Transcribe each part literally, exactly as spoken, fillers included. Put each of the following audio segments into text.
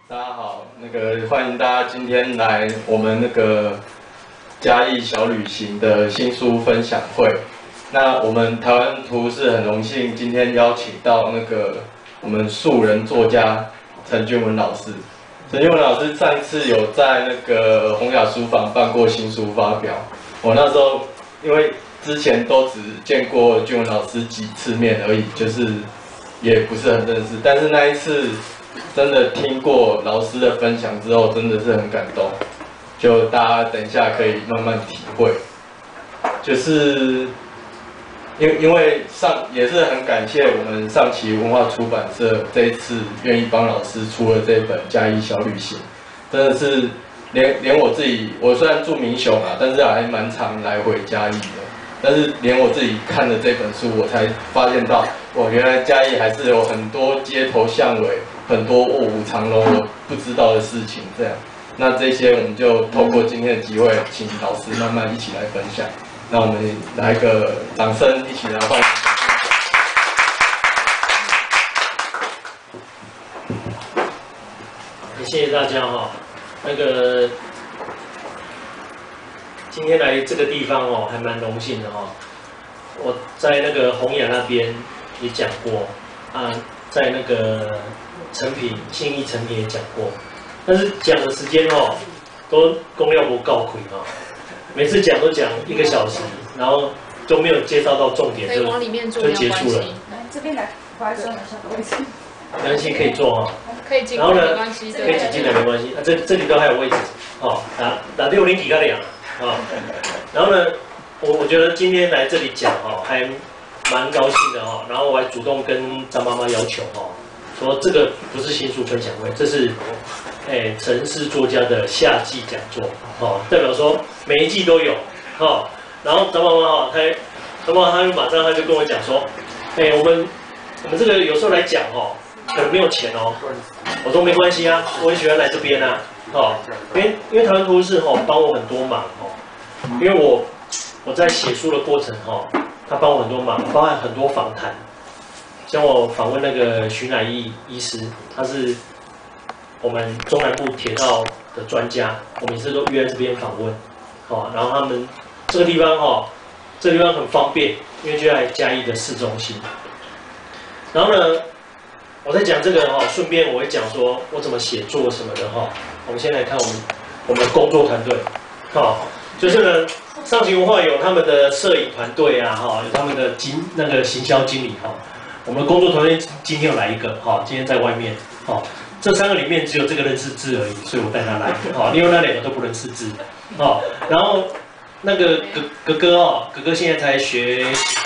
大家好，那个欢迎大家今天来我们那个嘉义小旅行的新书分享会。那我们台湾图是很荣幸今天邀请到那个我们素人作家陈俊文老师。陈俊文老师上一次有在那个洪雅书房办过新书发表，我那时候因为之前都只见过俊文老师几次面而已，就是也不是很认识，但是那一次。真的听过老师的分享之后，真的是很感动。就大家等一下可以慢慢体会。就是因因为上也是很感谢我们上期文化出版社这一次愿意帮老师出了这本《嘉义小旅行》，真的是连连我自己，我虽然住民雄啊，但是还蛮常来回嘉义的。但是连我自己看了这本书，我才发现到，哇，原来嘉义还是有很多街头巷尾。很多卧虎藏龙我不知道的事情，这样，那这些我们就透过今天的机会，请老师慢慢一起来分享。那我们来个掌声，一起来欢迎。 谢谢大家哈，那个今天来这个地方哦，还蛮荣幸的哈。我在那个洪雅那边也讲过啊，在那个。成品信义成品也讲过，但是讲的时间哦，都公料不告亏哈，每次讲都讲一个小时，然后都没有介绍到重点，就就结束了。 来这边来，不好意思，我们下个位置。 没关系，可以坐哈。 可以进来没关系， 可以挤进来没关系。啊，这这里都还有位置，哦，打打六零几个两啊。然后呢，我我觉得今天来这里讲哈，还蛮高兴的哈。然后我还主动跟张妈妈要求哈。说这个不是新书分享会，这是，哎，城市作家的夏季讲座，哦，代表说每一季都有，哦，然后张妈妈哈，他，张妈妈他就马上他就跟我讲说，哎，我们我们这个有时候来讲哦，可能没有钱哦，我说没关系啊，我很喜欢来这边啊，哦，因为因为台湾图是哦帮我很多忙哦，因为我我在写书的过程哈，他帮我很多忙，包含很多访谈。像我访问那个徐乃义医师，他是我们中南部铁道的专家，我每次都约在这边访问，哦，然后他们这个地方哦，这个地方很方便，因为就在嘉义的市中心。然后呢，我在讲这个哈，顺便我会讲说我怎么写作什么的哈。我们先来看我们我们的工作团队，哈，就是呢，上行文化有他们的摄影团队啊，哈，有他们的经那个行销经理哈。我们的工作团队今天有来一个，哈，今天在外面，哈，这三个里面只有这个认识字而已，所以我带他来，哈，另外那两个都不认识字，哈，然后那个哥哥哥哦，哥哥现在才学，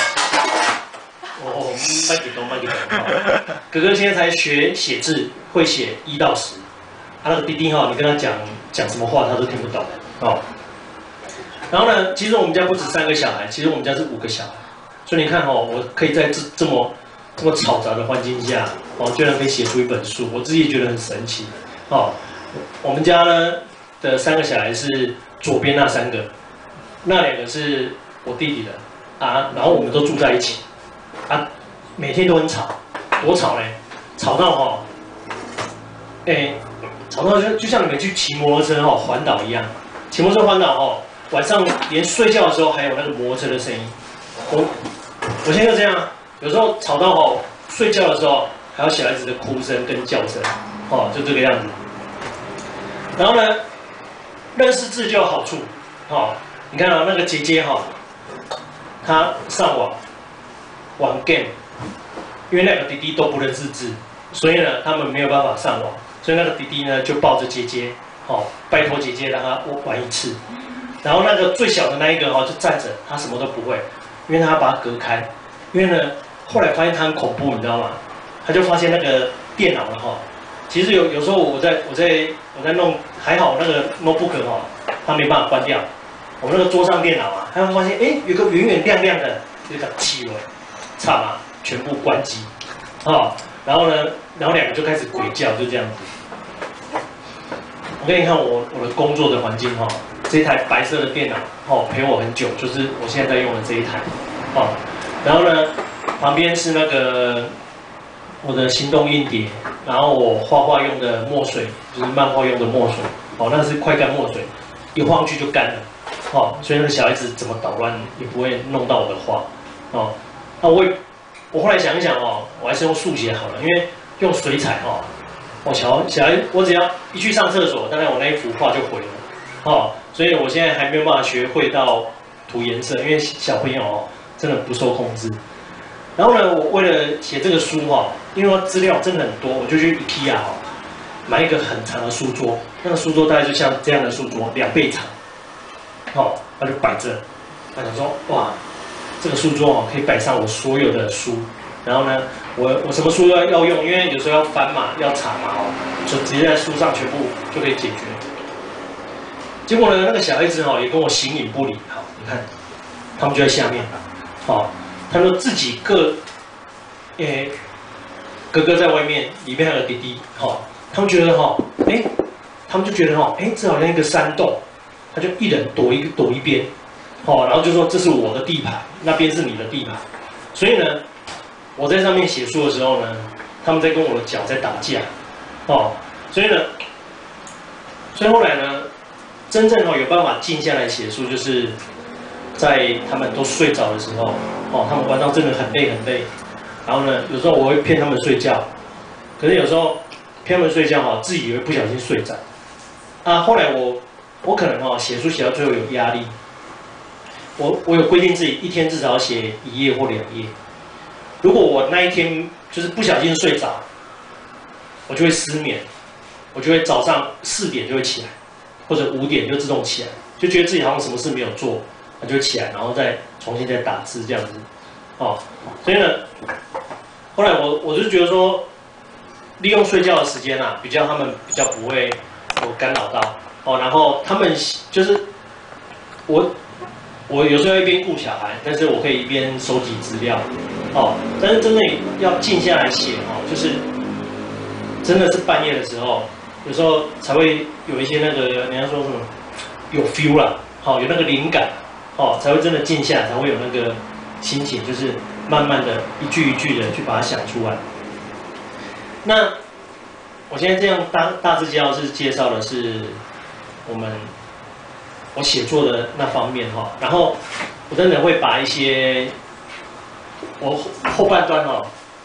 哦，慢点动，慢点动，哥哥现在才学写字，会写一到十，啊，那个弟弟哈，你跟他讲讲什么话他都听不懂，哦，然后呢，其实我们家不止三个小孩，其实我们家是五个小孩，所以你看哈，我可以在这这么。这么嘈杂的环境下，哦，居然可以写出一本书，我自己也觉得很神奇。哦，我们家呢的三个小孩是左边那三个，那两个是我弟弟的啊，然后我们都住在一起，啊，每天都很吵，多吵嘞，吵到哈、哦，哎、欸，吵到就就像你们去骑摩托车哈、哦、环岛一样，骑摩托车环岛哦，晚上连睡觉的时候还有那个摩托车的声音，我我现在就这样。有时候吵到哦，睡觉的时候还有小孩子的哭声跟叫声，哦，就这个样子。然后呢，认识字就有好处，哦，你看到、哦、那个姐姐哈、哦，她上网玩 game， 因为两个弟弟都不认识字，所以呢，他们没有办法上网，所以那个弟弟呢就抱着姐姐，哦，拜托姐姐让他玩一次。然后那个最小的那一个哦，就站着，他什么都不会，因为他把它隔开，因为呢。后来发现他很恐怖，你知道吗？他就发现那个电脑了哈，其实有有时候我在我在我在弄，还好那个 notebook 哈，它没办法关掉。我们那个桌上电脑啊，他会发现哎，有个圆圆亮亮的，就个气味，差嘛，全部关机，啊，然后呢，然后两个就开始鬼叫，就这样子。我给你看我我的工作的环境哈，这台白色的电脑哦陪我很久，就是我现在在用的这一台，哦，然后呢。旁边是那个我的行动硬碟，然后我画画用的墨水，就是漫画用的墨水，哦，那是快干墨水，一晃去就干了，哦，所以那个小孩子怎么捣乱也不会弄到我的画，哦，那我也我后来想一想哦，我还是用速写好了，因为用水彩哦，我小小孩我只要一去上厕所，大概我那一幅画就毁了，哦，所以我现在还没有办法学会到涂颜色，因为小朋友哦真的不受控制。然后呢，我为了写这个书哈，因为资料真的很多，我就去 IKEA 哈买一个很长的书桌，那个书桌大概就像这样的书桌，两倍长，哦，它就摆着。他想说，哇，这个书桌哦可以摆上我所有的书。然后呢，我我什么书要要用，因为有时候要翻嘛，要查嘛哦，就直接在书上全部就可以解决。结果呢，那个小孩子哦也跟我形影不离，好，你看，他们就在下面，哦。他们自己各，诶，哥哥在外面，里面还有弟弟，哈、哦，他们觉得哈，哎、欸，他们就觉得哈，哎、欸，这好像一个山洞，他就一人躲一躲一边，哦，然后就说这是我的地盘，那边是你的地盘，所以呢，我在上面写书的时候呢，他们在跟我的脚在打架，哦，所以呢，所以后来呢，真正哦有办法静下来写书，就是在他们都睡着的时候。哦，他们晚上真的很累很累，然后呢，有时候我会骗他们睡觉，可是有时候骗他们睡觉哈，自己也会不小心睡着。啊，后来我我可能哦写书写到最后有压力，我我有规定自己一天至少要写一页或两页。如果我那一天就是不小心睡着，我就会失眠，我就会早上四点就会起来，或者五点就自动起来，就觉得自己好像什么事没有做。他就会起来，然后再重新再打字这样子，哦，所以呢，后来我我就觉得说，利用睡觉的时间啊，比较他们比较不会有干扰到，哦，然后他们就是我我有时候要一边顾小孩，但是我可以一边收集资料，哦，但是真的要静下来写哦，就是真的是半夜的时候，有时候才会有一些那个人家说什么有 feel 啦，好、哦，有那个灵感。哦，才会真的静下来，才会有那个心情，就是慢慢的一句一句的去把它想出来。那我现在这样大大致介绍是介绍的是我们我写作的那方面哈，然后我真的会把一些我后半段哈，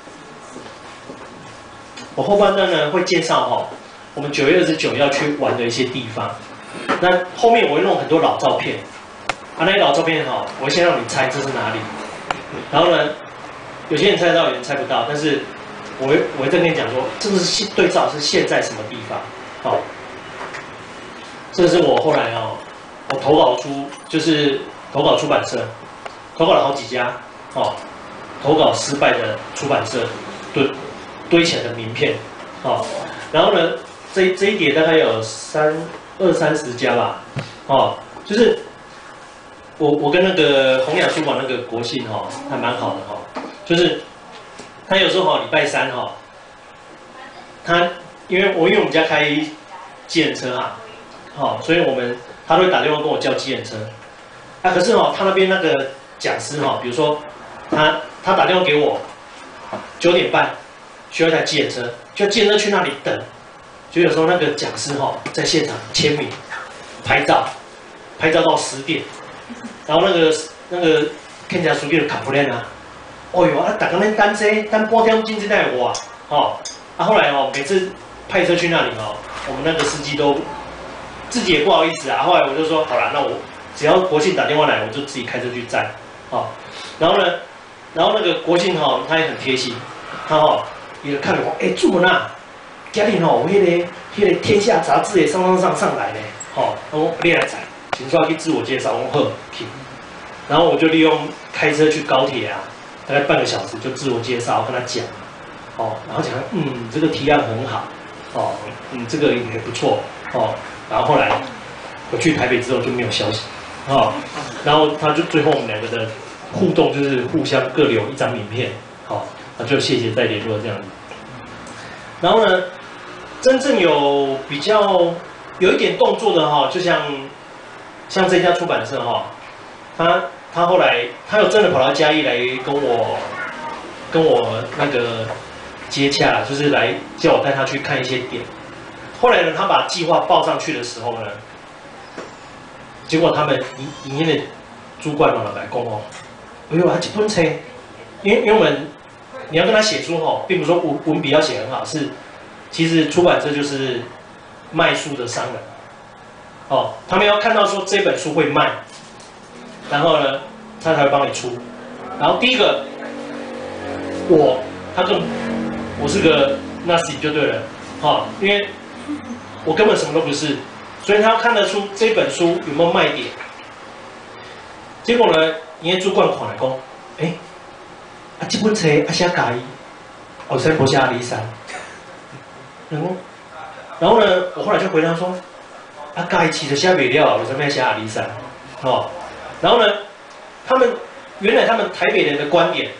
我后半段呢会介绍哈，我们九月二十九要去玩的一些地方。那后面我会弄很多老照片。啊，那些老照片哈，我先让你猜这是哪里，然后呢，有些人猜得到，有人猜不到，但是我会我会再跟你讲说，这个是对照是现在什么地方，好、哦，这是我后来哦，我投稿出就是投稿出版社，投稿了好几家，哦，投稿失败的出版社堆堆起来的名片，哦，然后呢，这这一叠大概有三二三十家吧，哦，就是。我我跟那个弘雅书房那个国信哈、哦、还蛮好的哈、哦，就是他有时候哈、哦、礼拜三哈、哦，他因为我因为我们家开计程车哈，好、哦，所以我们他都会打电话跟我叫计程车，啊可是哦他那边那个讲师哈、哦，比如说他他打电话给我九点半需要一台计程车，就计程车去那里等，就有时候那个讲师哈、哦、在现场签名拍照，拍照到十点。然后那个那个看起来属于的卡普链啊，哦哟啊，大家恁等车等半点钟才来哇，哦，啊后来哦每次派车去那里哦，我们那个司机都自己也不好意思啊，后来我就说好啦，那我只要国信打电话来，我就自己开车去载，哦，然后呢，然后那个国信哈、哦、他也很贴心，他哦也看着我，哎做哪，家里哦有迄个迄个天下杂志也上上上上来呢，哦，我你来载。请说要去自我介绍，我说去，然后我就利用开车去高铁啊，大概半个小时就自我介绍，跟他讲，哦，然后讲，嗯，这个提案很好，哦，嗯，这个也不错，哦，然后后来我去台北之后就没有消息，哦，然后他就最后我们两个的互动就是互相各留一张名片，好、哦，那就谢谢再联络这样子。然后呢，真正有比较有一点动作的哈、哦，就像。像这家出版社哈，他他后来他有真的跑到嘉义来跟我跟我那个接洽，就是来叫我带他去看一些点。后来呢，他把计划报上去的时候呢，结果他们营营业的主管嘛来讲哦，哎呦，他这本册，因为因为我们你要跟他写书哦，并不是说文文笔要写很好，是其实出版社就是卖书的商人，哦，他们要看到说这本书会卖，然后呢，他才会帮你出。然后第一个，我他跟我是个 nothing 就对了，哦，因为我根本什么都不是，所以他要看得出这本书有没有卖点。结果呢，营业主管看来讲，哎，啊这本册啊写家己，后生不写阿里山，然后，然后呢，我后来就回答说，啊家己其实写不了，为什么要写阿里山？哦，然后呢，他们原来他们台北人的观点，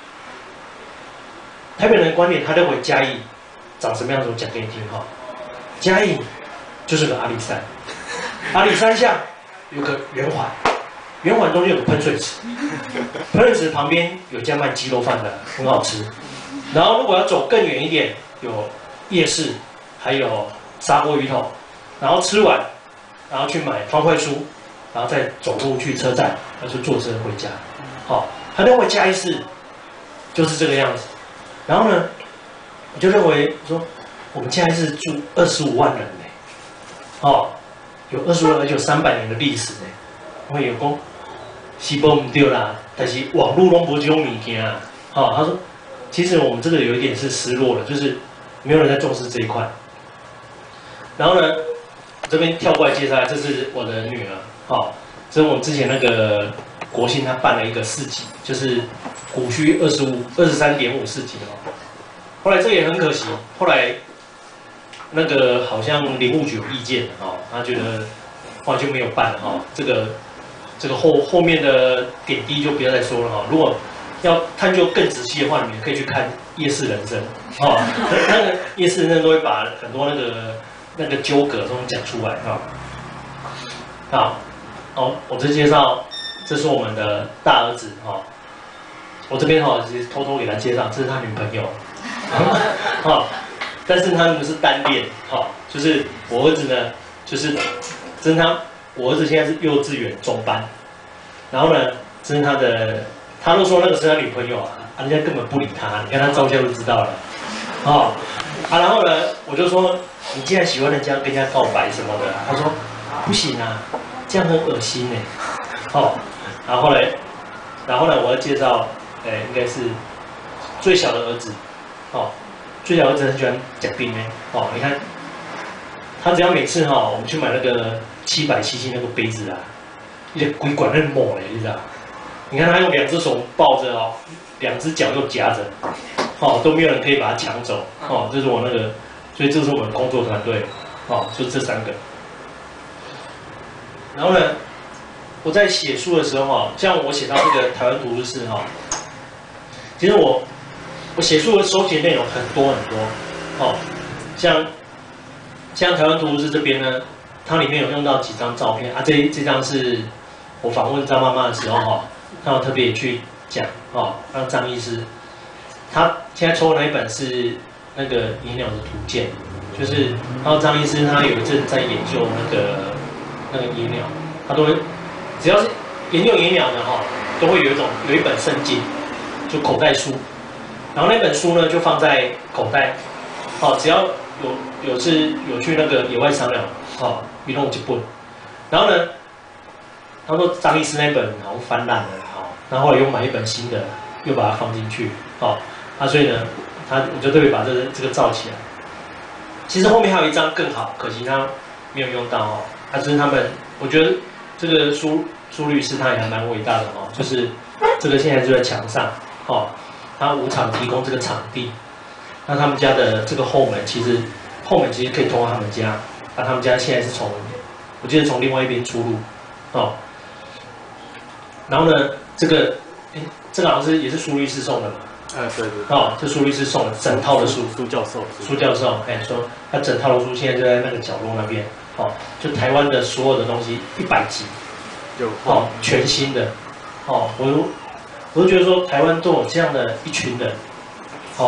台北人的观点，他认为嘉义长什么样子，我讲给你听哈。嘉义就是个阿里山，阿里山下有个圆环，圆环中间有个喷水池，喷水池旁边有家卖鸡肉饭的，很好吃。然后如果要走更远一点，有夜市，还有砂锅鱼头。然后吃完，然后去买方块酥，然后再走路去车站，然后就坐车回家。好、哦，他认为嘉义市就是这个样子。然后呢，我就认为说，我们嘉义市住二十五万人呢，哦，有二十五万，而且有三百年的历史呢。我有讲，是无唔对啦，但是网络拢无这种物件啊。哦，他说，其实我们这个有一点是失落了，就是没有人在重视这一块。然后呢，这边跳过来介绍，这是我的女儿，哦，这是我们之前那个国信他办了一个市集，就是古区二十五、二十三点五市集哦。后来这也很可惜，后来那个好像林务局有意见哦，他觉得后来就没有办了哈。这个这个后后面的点滴就不要再说了哈。如果要探究更仔细的话，你们可以去看《夜市人生》哦，那个《夜市人生》都会把很多那个那个纠葛都讲出来哈。好，哦，我这介绍，这是我们的大儿子哈。我这边哈，其实偷偷给他介绍，这是他女朋友。哈，但是他们是单恋，哈，就是我儿子呢，就是，这是他，我儿子现在是幼稚园中班，然后呢，这是他的，他都说那个是他女朋友啊，人家根本不理他，你看他照相就知道了，哦，啊，然后呢，我就说，你既然喜欢人家，跟人家告白什么的，他说不行啊，这样很恶心哎，哦，然后后来，然后呢，我要介绍，哎，应该是最小的儿子。哦，最小儿子很喜欢讲冰呢。哦，你看，他只要每次哈、哦，我们去买那个七百 C C 那个杯子啊，一些鬼管那猛嘞，你知道？你看他用两只手抱着哦，两只脚又夹着，哦，都没有人可以把它抢走。哦，这是我那个，所以这是我们工作团队。哦，就这三个。然后呢，我在写书的时候哈，像我写到这个台湾图书室哈，其实我。我写书的收集内容很多很多，哦，像像台湾图书室这边呢，它里面有用到几张照片啊，这这张是我访问张妈妈的时候哈，那我特别去讲哦，让张医师，他现在抽的那一本是那个野鸟的图鉴，就是然后张医师他有一阵在研究那个那个野鸟，他都会只要是研究野鸟的哈，都会有一种有一本圣经，就口袋书。然后那本书呢，就放在口袋，哦，只要有有是有去那个野外商量，哦，一弄就不。然后呢，他说张医师那本好像翻烂了，哦，然后后来又买一本新的，又把它放进去，哦，啊，所以呢，他我就特别把这个这个罩起来。其实后面还有一张更好，可惜他没有用到哦。他就是他们，我觉得这个苏苏律师他也还蛮伟大的哦，就是这个现在就在墙上，哦。他无偿提供这个场地，那他们家的这个后门其实后门其实可以通到他们家，那他们家现在是从，我记得从另外一边出入，哦，然后呢，这个，哎，这个好像是也是苏律师送的嘛， 哎，对对， 哦，这苏律师送的整套的书， 苏教授， 苏教授，哎，说他整套的书现在就在那个角落那边，哦，就台湾的所有的东西一百集， 有， 哦，全新的，哦，我。我就觉得说，台湾都有这样的一群人，哦，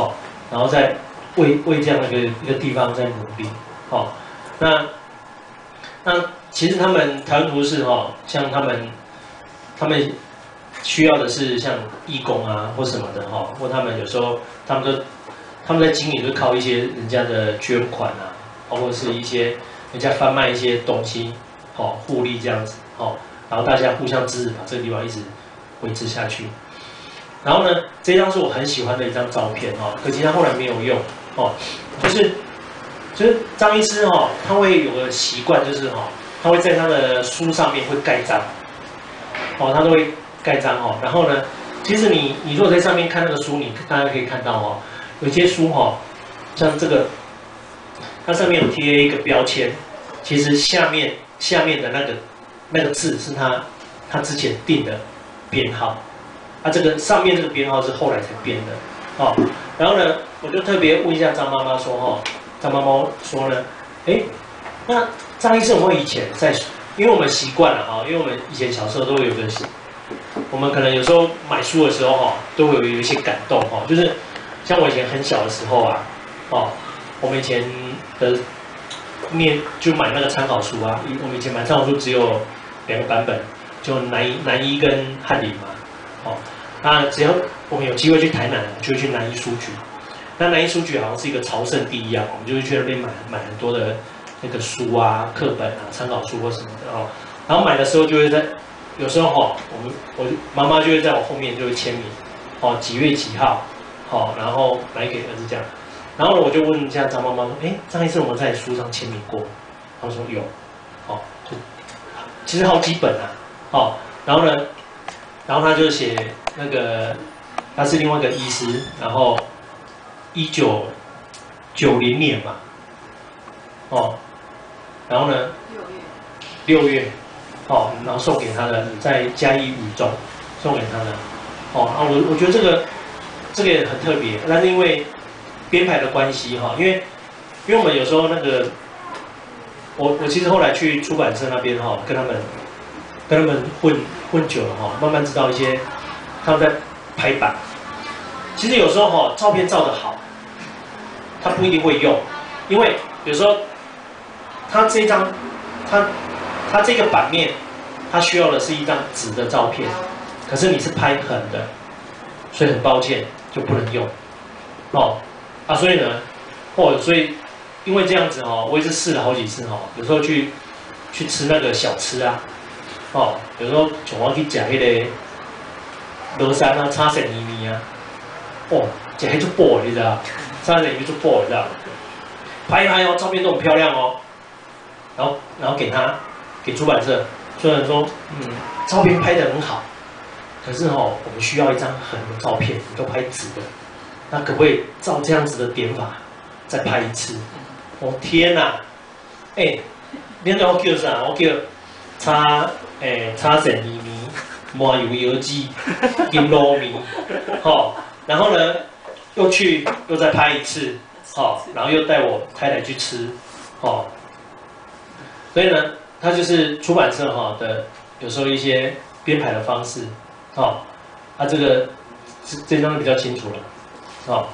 然后再为为这样的一个一个地方在努力，哦，那那其实他们台湾图室哈，像他们他们需要的是像义工啊或什么的哈，或他们有时候他们都他们在经营就靠一些人家的捐款啊，或者是一些人家贩卖一些东西，哦，互利这样子，哦，然后大家互相支持，把这个地方一直维持下去。然后呢，这张是我很喜欢的一张照片哦，可惜他后来没有用哦，就是就是张医师哦，他会有个习惯，就是哦，他会在他的书上面会盖章，哦，他都会盖章哦。然后呢，其实你你如果在上面看那个书，你大家可以看到哦，有些书哈、哦，像这个，它上面有贴一个标签，其实下面下面的那个那个字是他他之前定的编号。啊，这个上面这个编号是后来才编的，哦，然后呢，我就特别问一下张妈妈说，哦，张妈妈说呢，哎，那张医生，我们以前在，因为我们习惯了哈，因为我们以前小时候都会有个，我们可能有时候买书的时候哈，都会有有一些感动哈，就是像我以前很小的时候啊，哦，我们以前的念就买那个参考书啊，我们以前买参考书只有两个版本，就南一南一跟翰林嘛。哦，那只要我们有机会去台南，就会去南一书局。那南一书局好像是一个朝圣地一样，我们就会去那边买买很多的那个书啊、课本啊、参考书或什么的哦。然后买的时候就会在，有时候哈、哦，我们我妈妈就会在我后面就会签名，哦，几月几号，好、哦，然后来给儿子这样。然后呢，我就问一下张妈妈说，哎，张医生，我们在书上签名过？她说有，哦，就其实好几本啊，哦，然后呢。然后他就写那个，他是另外一个医师，然后一九九零年嘛，哦，然后呢，六月，六月，哦，然后送给他的，在嘉义五中送给他的，哦啊，我我觉得这个这个也很特别，但是因为编排的关系哈，因为因为我们有时候那个，我我其实后来去出版社那边哈，跟他们。跟他们混混久了哈，慢慢知道一些他们在排版。其实有时候哈，照片照得好，他不一定会用，因为有时候他这张，他他这个版面，他需要的是一张直的照片，可是你是拍横的，所以很抱歉就不能用。哦啊，所以呢，哦，所以因为这样子哦，我也是试了好几次哦，有时候去去吃那个小吃啊。哦，有时候像我去吃迄个罗山啊、叉神米米啊，哦，吃迄做补你知道？叉神米做补你知道？拍一拍哦，照片都很漂亮哦。然后，然后给他给出版社，出版社说，嗯，照片拍得很好，可是哦，我们需要一张横的照片，你都拍直的，那可不可以照这样子的点法再拍一次？哦天哪，哎、欸，你知道我叫啥？我叫叉。诶，叉神米米、麻油油鸡、金糯米，好，然后呢，又去又再拍一次，好，然后又带我太太去吃，好，所以呢，它就是出版社哈的有时候一些编排的方式，好，它这个这这张比较清楚了，好，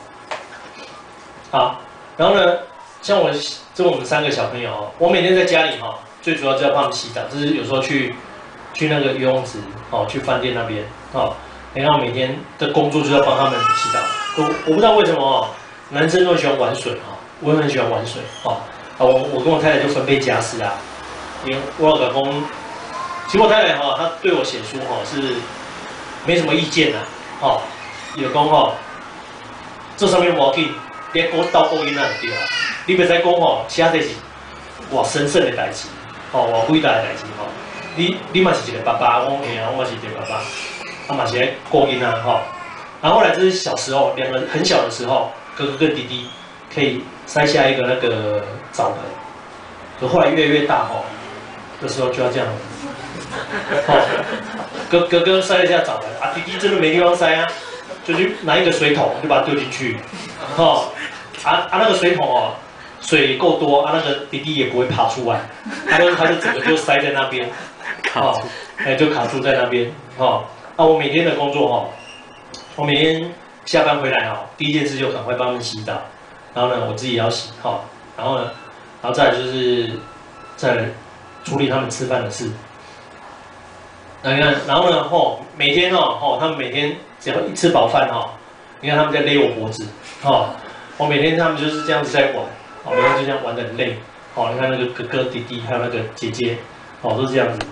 好，然后呢，像我这我们三个小朋友，我每天在家里哈。最主要就是要帮他们洗澡，就是有时候去去那个游泳池哦，去饭店那边哦，然后每天的工作就是要帮他们洗澡。我我不知道为什么哦，男生都很喜欢玩水哈、哦，我也很喜欢玩水哦。啊，我我跟我太太就分配家事啊，因为我老公，其实我太太哈、哦，她对我写书哈、哦、是没什么意见呐、啊，哦，有讲吼，这上面无要紧，你讲倒播音那就对啊，你袂使讲吼，其他这是偌神圣的代志。哦，偌伟大的代志吼，你你嘛是一个爸爸，我嘿啊，我嘛是一个爸爸，啊嘛是来顾囡仔吼。然后后来这是小时候，两个很小的时候，哥哥跟弟弟可以塞下一个那个澡盆，可后来越来越大吼，这时候就要这样子，哦，哥哥哥塞一下澡盆，啊弟弟真的没地方塞啊，就去拿一个水桶就把它丢进去，哦，啊啊那个水桶哦。水够多啊，那个弟弟也不会爬出来，他就他就整个就塞在那边，哦，哎就卡住在那边，哦，啊我每天的工作哈、哦，我每天下班回来哦，第一件事就赶快帮他们洗澡，然后呢，我自己也要洗好，然后呢，然后再来就是再来处理他们吃饭的事。那你看，然后呢，吼，每天哦，吼，他们每天只要一吃饱饭哦，你看他们在勒我脖子，哦，我每天他们就是这样子在玩，哦，每天就这样玩得很累，哦，你看那个哥哥弟弟还有那个姐姐，哦，都是这样子。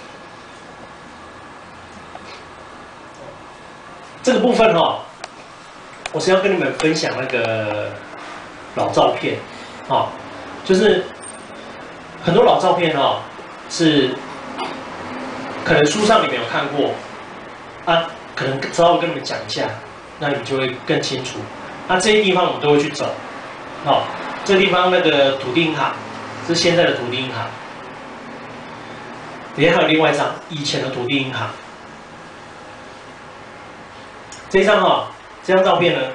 这个部分哈、哦，我是要跟你们分享那个老照片，哦，就是很多老照片哦，是可能书上你没有看过，啊，可能稍微跟你们讲一下，那你就会更清楚。那、啊、这些地方我们都会去走，哦，这地方那个土地银行是现在的土地银行，里面还有另外一张以前的土地银行。这张哈、哦，这张照片呢，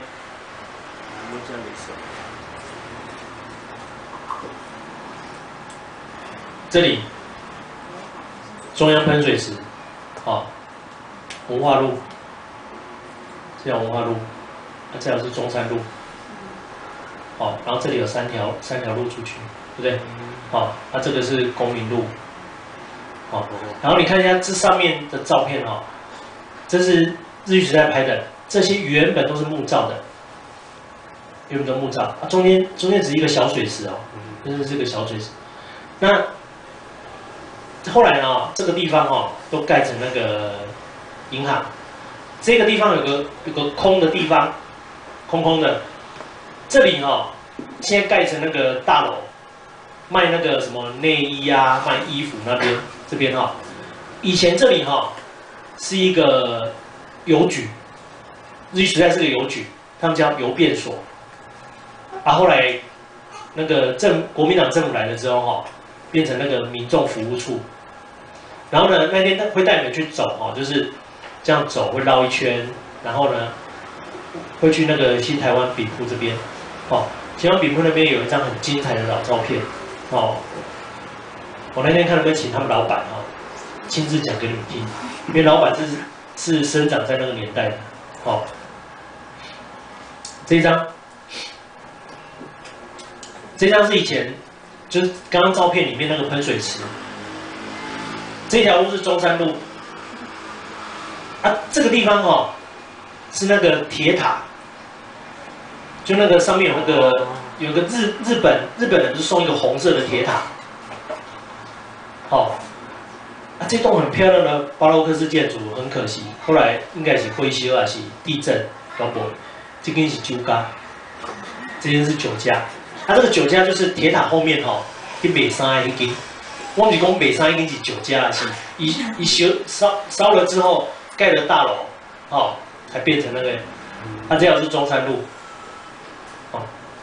这里中央喷水池，啊，文化路，这条文化路，那这条是中山路，好，然后这里有三条三条路出去，对不对？好，那这个是公民路，好，然后你看一下这上面的照片哈，这是日据时代拍的，这些原本都是木造的，原本都木造，啊，中间中间只是一个小水池哦，就是这个小水池。那后来呢，这个地方哦，都盖成那个银行。这个地方有个有个空的地方，空空的。这里哦，现在盖成那个大楼，卖那个什么内衣啊，卖衣服那边这边哈、哦，以前这里哈、哦、是一个邮局。日据时代是个邮局，他们叫邮便所。啊，后来那个政国民党政府来了之后哈、哦，变成那个民众服务处。然后呢，那天会带你们去走哦，就是这样走，会绕一圈，然后呢，会去那个西台湾饼铺这边。哦，西台湾饼铺那边有一张很精彩的老照片。哦，我那天看能不能请他们老板哈、哦，亲自讲给你们听，因为老板是是生长在那个年代的。哦，这一张，这张是以前就是刚刚照片里面那个喷水池，这条路是中山路，啊，这个地方哦是那个铁塔，就那个上面有那个有个日日本日本人不是送一个红色的铁塔，哦。啊，这栋很漂亮的巴洛克式建筑，很可惜，后来应该是维修还是地震，搞不好，这间是酒家，这间是酒家。它、啊、这个酒家就是铁塔后面吼，去卖衫的迄间。我不是讲卖衫迄间是酒家，是一一修烧烧了之后盖了大楼，哦，才变成那个。它、啊、这条是中山路，哦。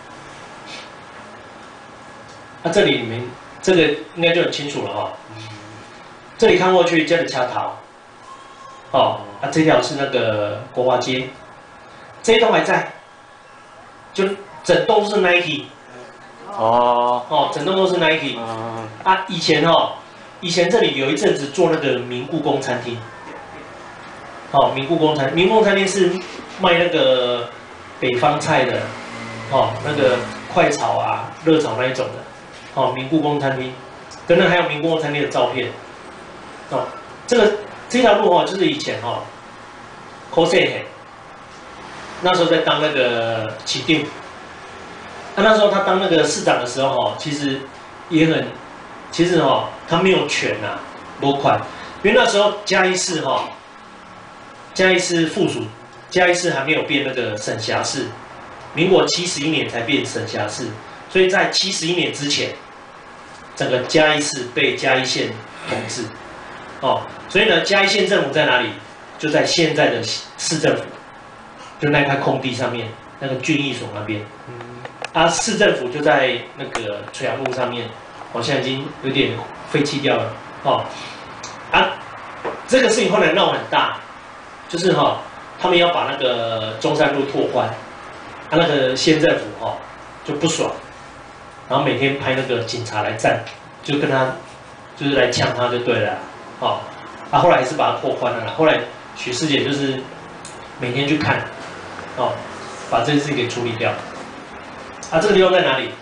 那、啊、这里你们这个应该就很清楚了哈、哦。这里看过去叫做恰桃，哦，啊，这条是那个国华街，这一栋还在，就整栋是 Nike， 哦，哦，整栋都是 Nike， 啊，以前哦，以前这里有一阵子做那个名故宫餐厅，哦，名故宫餐，名故宫餐厅是卖那个北方菜的，哦，那个快炒啊、热炒那一种的，哦，名故宫餐厅，等等还有名故宫餐厅的照片。哦，这个这条路哦，就是以前哈、哦，柯世贤那时候在当那个市长，那那时候他当那个市长的时候哦，其实也很，其实哦，他没有权呐、啊，多款，因为那时候嘉义市哈、哦，嘉义市附属，嘉义市还没有变那个省辖市，民国七十一年才变省辖市，所以在七十一年之前，整个嘉义市被嘉义县统治。哦，所以呢，嘉义县政府在哪里？就在现在的市政府，就那块空地上面，那个郡役所那边。啊，市政府就在那个垂杨路上面，好、哦、像已经有点废弃掉了。哦，啊，这个事情后来闹很大，就是哈、哦，他们要把那个中山路拓宽，啊，那个县政府哈、哦、就不爽，然后每天派那个警察来站，就跟他就是来呛他就对了。哦，啊，后来还是把它拓宽了啦。后来许师姐就是每天去看， 哦，把这件事情给处理掉。啊，这个地方在哪里？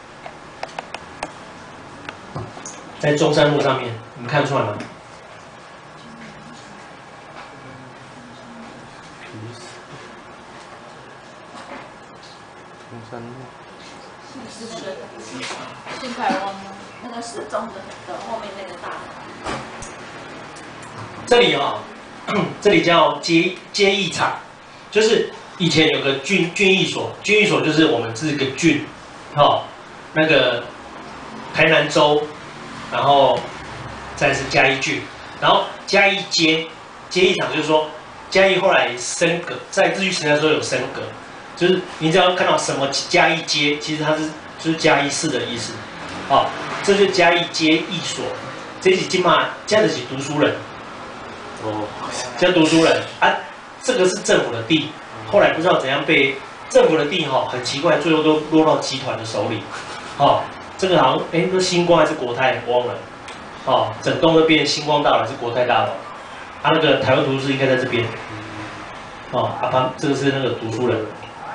在中山路上面，你们看出来吗？ 中山路。 新台湾吗？那个是中的的后面那个大的。 这里啊、哦，这里叫接接役场，就是以前有个军军役所，军役所就是我们这个郡，哦，那个台南州，然后再是嘉义郡，然后嘉义接接役场就是说嘉义后来升格，在日据时代的时候有升格，就是你只要看到什么嘉义街，其实它是就是嘉义市的意思，哦，这就是嘉义接役所，这是今嘛，这样的是读书人。哦，叫读书人啊，这个是政府的地，后来不知道怎样被政府的地哈、哦，很奇怪，最后都落到集团的手里，哦，这个好像哎，那星光还是国泰忘了，哦，整栋都变星光大楼还是国泰大楼，啊，那个台湾图书室应该在这边，哦，啊旁这个是那个读书人，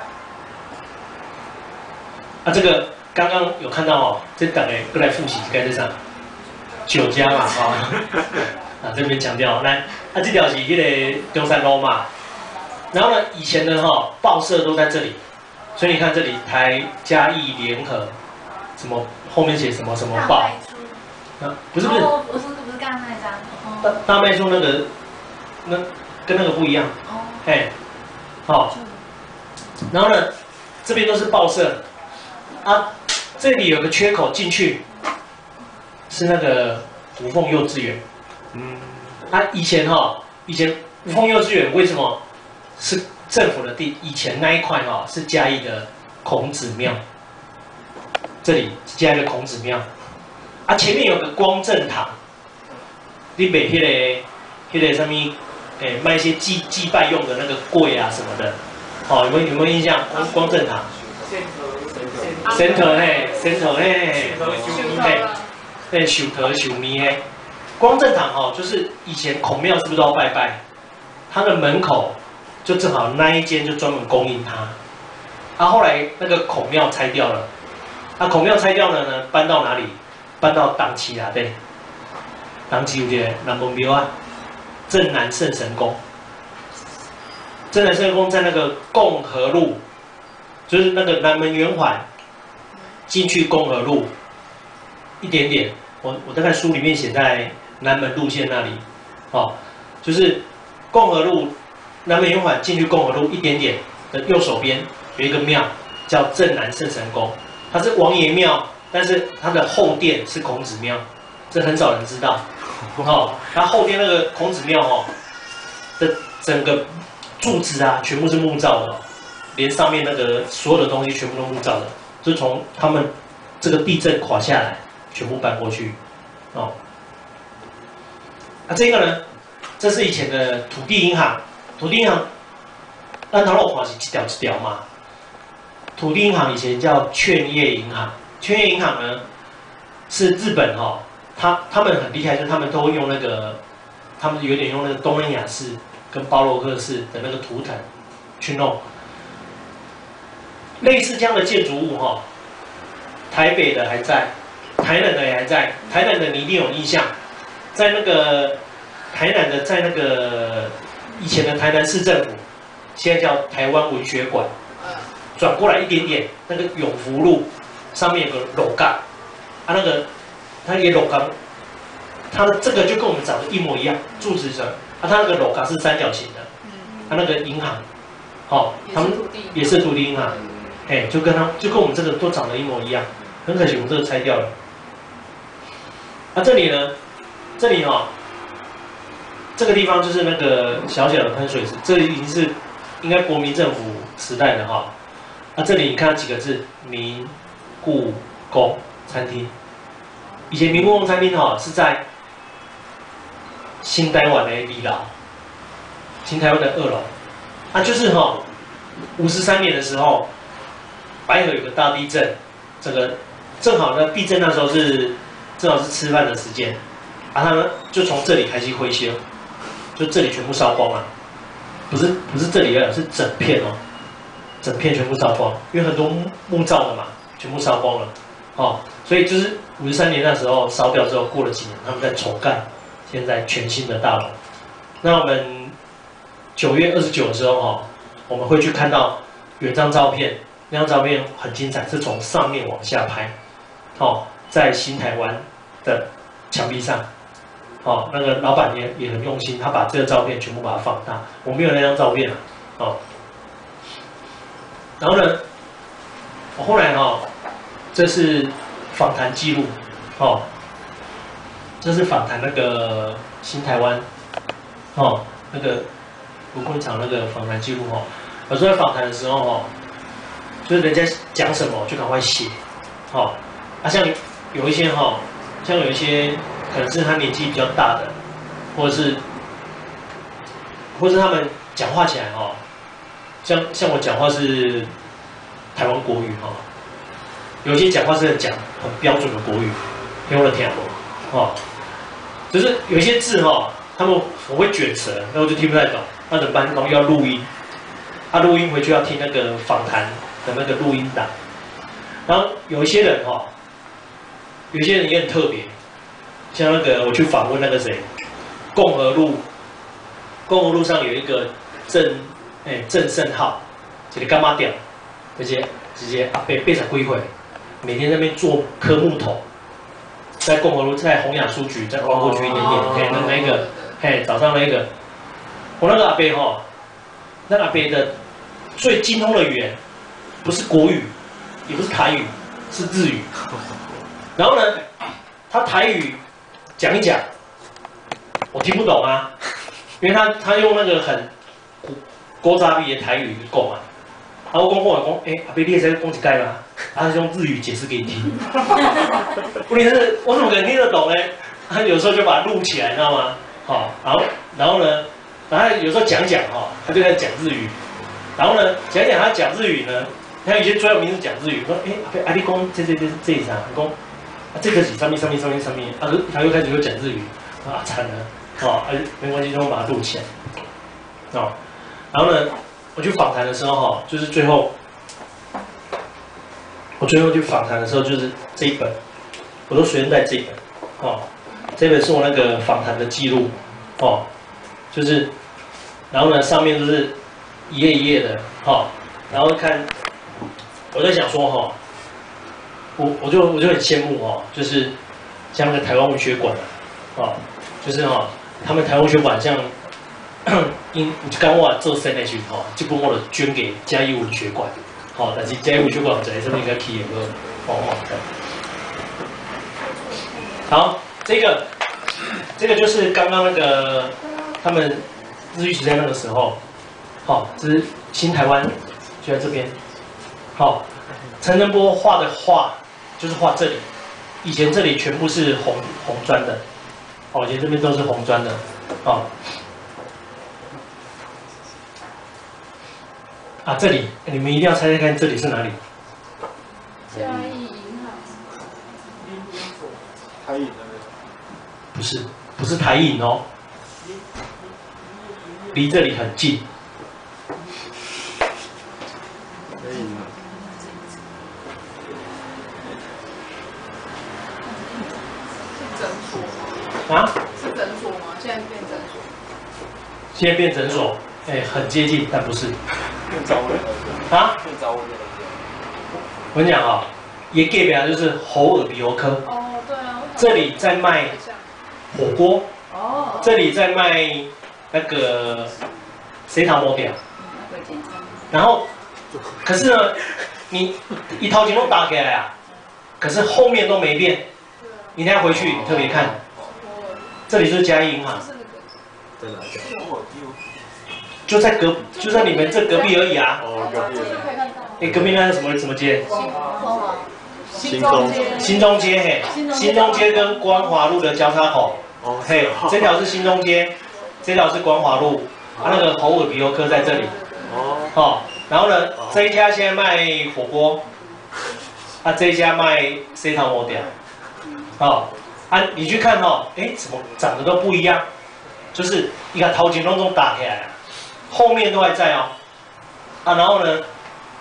啊，这个刚刚有看到哦，这大概过来复习该在上，酒家嘛，哦。啊，这边强调，来，啊，这条是迄个中山路嘛，然后呢，以前的哈、哦、报社都在这里，所以你看这里台嘉义联合，什么后面写什么什么报，啊，不是不是， 哦、不是不是刚刚那张， 哦、大大卖出那个，那跟那个不一样，哦，哎，好、哦，然后呢，这边都是报社，啊，这里有个缺口进去，是那个吴凤幼稚园。嗯，啊，以前哈、哦，以前吴凤幼稚园为什么是政府的地？以前那一块哈、哦、是嘉义的孔子庙，这里是嘉义的孔子庙，啊，前面有个光正堂，你买迄、那个、迄、那个什么，诶，卖一些祭祭拜用的那个柜啊什么的，哦，有没有有没有印象？光光正堂，神头嘿，神头嘿，嘿，对，手头手咪嘿。光正堂哦，就是以前孔庙是不是都要拜拜？它的门口就正好那一间就专门供应它。啊，后来那个孔庙拆掉了，啊，孔庙拆掉了呢，搬到哪里？搬到党旗啊，对，党旗有一个南门庙啊，镇南圣神宫。镇南圣神宫在那个共和路，就是那个南门圆环进去共和路一点点，我我大概书里面写在。南门路线那里，哦，就是共和路南门圆环进去共和路一点点的右手边有一个庙叫镇南圣神宫，它是王爷庙，但是它的后殿是孔子庙，这很少人知道。哦，它后殿那个孔子庙哦的整个柱子啊，全部是木造的、哦，连上面那个所有的东西全部都木造的，就从他们这个地震垮下来，全部搬过去，哦。啊，这个呢，这是以前的土地银行。土地银行，咱头路看是一条一条嘛。土地银行以前叫劝业银行，劝业银行呢是日本哈、哦，他他们很厉害，就是他们都会用那个，他们有点用那个东南亚式跟巴洛克式的那个图腾去弄。类似这样的建筑物哈、哦，台北的还在，台南的也还在，台南的你一定有印象。在那个台南的，在那个以前的台南市政府，现在叫台湾文学馆，转过来一点点，那个永福路上面有个楼杠，啊，那个它也楼杠，它的这个就跟我们长得一模一样，柱子上，啊，它那个楼杠是三角形的，它那个银行，好、哦，他们也是土地银行，哎，就跟它就跟我们这个都长得一模一样，很可惜我们这个拆掉了，啊，这里呢？这里哈、哦，这个地方就是那个小小的喷水池，这里已经是应该国民政府时代的哈。那、啊、这里你看几个字，民故宫餐厅。以前民故宫餐厅哈、哦、是在新台湾的二楼，新台湾的二楼。啊，就是哈、哦，五十三年的时候，白河有个大地震，这个正好呢，地震那时候是正好是吃饭的时间。啊，他们就从这里开始回修，就这里全部烧光了，不是不是这里的，是整片哦， 整片全部烧光，因为很多木木造的嘛，全部烧光了，哦，所以就是五十三年那时候烧掉之后，过了几年，他们在重盖现在全新的大楼。那我们九月二十九的时候，哦，我们会去看到有一张照片，那张照片很精彩，是从上面往下拍，哦，在新台湾的墙壁上。哦，那个老板也也很用心，他把这个照片全部把它放大。我没有那张照片啊，哦。然后呢，我后来哈、哦，这是访谈记录，哦，这是访谈那个新台湾，哦，那个卢昆场那个访谈记录哦。有时候在访谈的时候哦，就是人家讲什么就赶快写，哦，啊像有一些哈、哦，像有一些。可能是他年纪比较大的，或者是，或是他们讲话起来哦，像像我讲话是台湾国语哈、哦，有些讲话是讲很标准的国语，听我听过哦，就是有一些字哈、哦，他们我会卷舌，那我就听不太懂，那怎么办？然后又要录音，他、啊、录音回去要听那个访谈的那个录音档，然后有一些人哈、哦，有些人也很特别。像那个，我去访问那个谁，共和路，共和路上有一个郑，哎、欸、郑胜浩，一个干妈店，直接直接阿伯八十几岁，每天在那边做刻木头，在共和路，在洪雅书局，在光过去一点点，嘿、哦，那那个，嘿，早上那个，我那个阿伯哈，那个阿伯的最精通的语言，不是国语，也不是台语，是日语，然后呢，他台语。讲一讲，我听不懂啊，因为他他用那个很古早味的台语去讲啊，然后我讲我讲，哎、欸，阿伯你会使讲一解吗？他是用日语解释给你听。问题是，我怎么可能听得懂呢？他有时候就把它录起来，你知道吗？好，然后然后呢，然后有时候讲讲哈，他就在讲日语，然后呢讲讲他讲日语呢，他有些专有名词讲日语，说哎阿伯阿你讲这这这这一啥？讲。啊、这个是上面上面上面上面，啊，他又开始又讲日语，啊，惨了，哦，啊，没关系，就把它录起来，哦，然后呢，我去访谈的时候哈，就是最后，我最后去访谈的时候就是这一本，我都随身带这一本，哦，这本是我那个访谈的记录，哦，就是，然后呢上面都是一页一页的，哦，然后看，我在想说哈。我我就我就很羡慕哦，就是像那个台湾文学馆啊，哦，就是哦，他们台湾文学馆像，因刚我做生的时候，这本我就捐给嘉义文学馆，好、哦，但是嘉义文学馆在这边应该起有个旺旺的。好，这个这个就是刚刚那个他们日据时代那个时候，好、哦，这是新台湾就在这边，好、哦，陈澄波画的画。就是画这里，以前这里全部是红红砖的，哦，以前这边都是红砖的，哦，啊，这里你们一定要猜猜看，这里是哪里？ 嘉义银行。 台银那边？ 不是，不是台银哦，离这里很近。啊？ 是诊所吗？现在变诊所。 现在变诊所，哎、欸，很接近，但不是。 更早的。 啊？ 更早的。 我跟你讲啊、哦，也隔壁啊就是猴耳鼻喉科。 哦，对啊。 这里在卖火锅。 哦。 这里在卖那个谁糖魔屌。然后，可是呢，你一掏钱都打开来啊，可是后面都没变。你等下回去你特别看。这里就是嘉义银行， 在哪家？ 就在隔，就在你们这隔壁而已啊。 哦，隔壁。 哎，隔壁那是什么什么街？ 新中街。 新中街嘿，新中街跟光华路的交叉口。哦嘿，这条是新中街，这条是光华路，啊那个猴耳鼻喉科在这里。哦。哦，然后呢，这一家现在卖火锅，啊这一家卖C糖魔屌。哦。啊，你去看哦，哎，怎么长得都不一样？就是一个头前拢总打开来，后面都还在哦。啊，然后呢，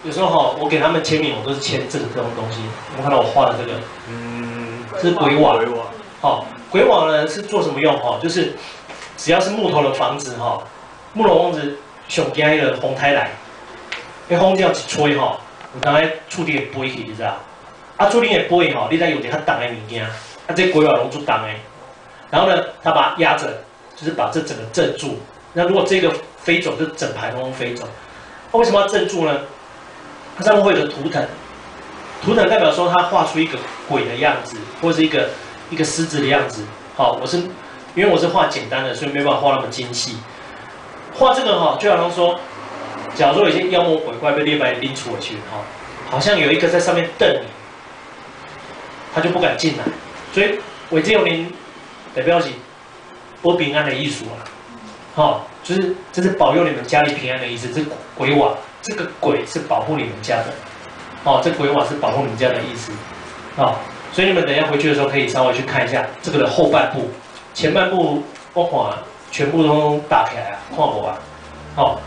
有时候哈，我给他们签名，我都是签这个这种东西。我们看到我画的这个， 嗯， 这是鬼瓦。 鬼瓦。 好，鬼瓦呢是做什么用？哈，就是只要是木头的房子哈，木头房子上惊迄个风台来，迄风只要一吹哈，有当咧厝顶会飞去，你知道？啊，厝顶会飞哈，你再用一较重的物件，啊，这鬼瓦拢做重的。然后呢，他把它压着，就是把这整个镇住。那如果这个飞走，就整排都飞走。那为什么要镇住呢？它上面会有个图腾，图腾代表说它画出一个鬼的样子，或者是一个一个狮子的样子。好，我是因为我是画简单的，所以没办法画那么精细。画这个哈，就好像说，假如说有些妖魔鬼怪被列白拎出去哈，好像有一个在上面瞪你，他就不敢进来。所以伪这有灵代表是保平安的艺术啊，好，就是这是保佑你们家里平安的意思。这鬼瓦，这个鬼是保护你们家的，哦，这鬼瓦是保护你们家的意思，哦，所以你们等一下回去的时候可以稍微去看一下这个的后半部，前半部我看全部都打开来啊，看我啊，好，